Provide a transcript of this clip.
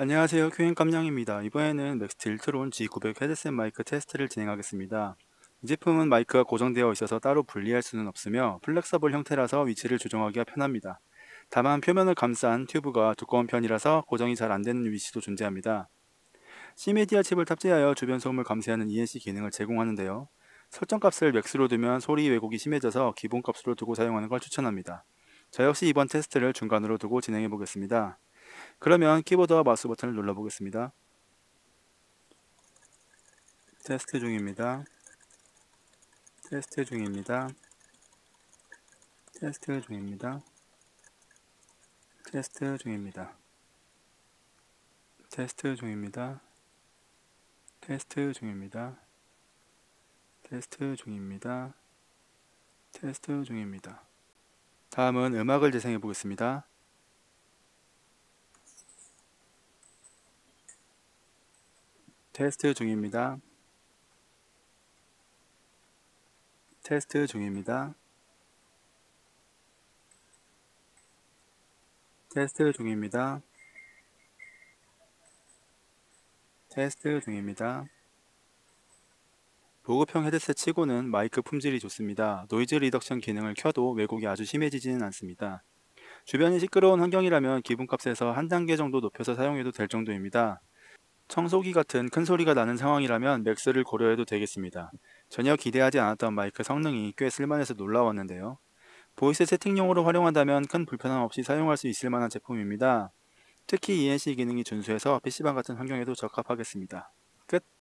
안녕하세요. 큐엔 깜냥입니다. 이번에는 맥스트 일트론 G900 헤드셋 마이크 테스트를 진행하겠습니다. 이 제품은 마이크가 고정되어 있어서 따로 분리할 수는 없으며 플렉서블 형태라서 위치를 조정하기가 편합니다. 다만 표면을 감싼 튜브가 두꺼운 편이라서 고정이 잘 안되는 위치도 존재합니다. C메디아 칩을 탑재하여 주변 소음을 감지하는 ENC 기능을 제공하는데요. 설정값을 맥스로 두면 소리 왜곡이 심해져서 기본값으로 두고 사용하는 걸 추천합니다. 저 역시 이번 테스트를 중간으로 두고 진행해 보겠습니다. 그러면 키보드와 마우스 버튼을 눌러 보겠습니다. 테스트 중입니다. 테스트 중입니다. 테스트 중입니다. 테스트 중입니다. 테스트 중입니다. 테스트 중입니다. 테스트 중입니다. 테스트 중입니다. 다음은 음악을 재생해 보겠습니다. 테스트 중입니다. 테스트 중입니다. 테스트 중입니다. 테스트 중입니다. 보급형 헤드셋 치고는 마이크 품질이 좋습니다. 노이즈 리덕션 기능을 켜도 왜곡이 아주 심해지지는 않습니다. 주변이 시끄러운 환경이라면 기본값에서 한 단계 정도 높여서 사용해도 될 정도입니다. 청소기 같은 큰 소리가 나는 상황이라면 맥스를 고려해도 되겠습니다. 전혀 기대하지 않았던 마이크 성능이 꽤 쓸만해서 놀라웠는데요. 보이스 세팅용으로 활용한다면 큰 불편함 없이 사용할 수 있을 만한 제품입니다. 특히 ENC 기능이 준수해서 PC방 같은 환경에도 적합하겠습니다. 끝!